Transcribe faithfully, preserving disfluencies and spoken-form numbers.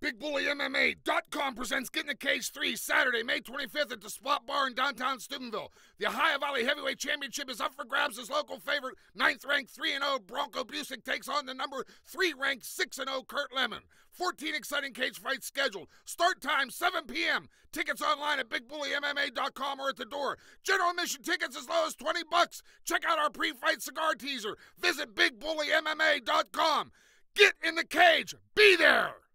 Big Bully M M A dot com presents Get in the Cage three, Saturday, May twenty-fifth at the Spot Bar in downtown Steubenville. The Ohio Valley Heavyweight Championship is up for grabs as local favorite, ninth-ranked three and oh Bronco Busick takes on the number three-ranked six and oh Kurt Lemon. fourteen exciting cage fights scheduled. Start time, seven p m Tickets online at Big Bully M M A dot com or at the door. General admission tickets as low as twenty bucks. Check out our pre-fight cigar teaser. Visit Big Bully M M A dot com. Get in the cage. Be there.